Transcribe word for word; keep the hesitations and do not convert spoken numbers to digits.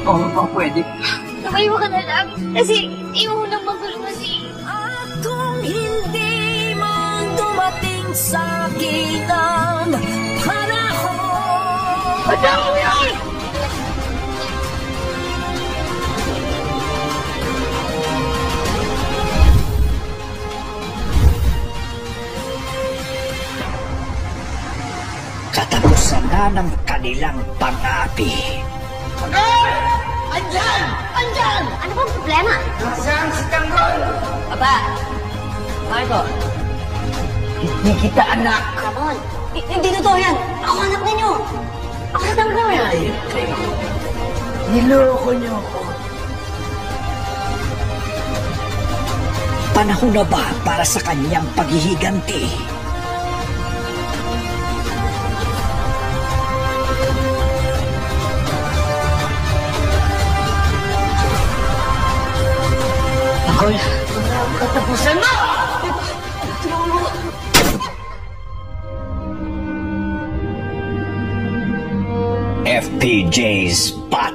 Oo, oh, pwede. Tumayo ka na lang. Kasi ayaw mo nang magulo kasi. At kung hindi man dumating sa akin ang panahon. Madam mo yan! Katapusan na ng kanilang pag-aapi. Tanggol! Andyan! Andyan! Ano bang problema? Nasaan si Tanggol? Aba, Marco, Hindi kita anak. Ramon, h- hindi totoo yan. Ako anak ninyo. Ako si Tanggol. Ayun kayo. Niloko niyo ako. Panahon na ba para sa kanyang paghihiganti? Tanggol, katapusan mo! F P J's Battle.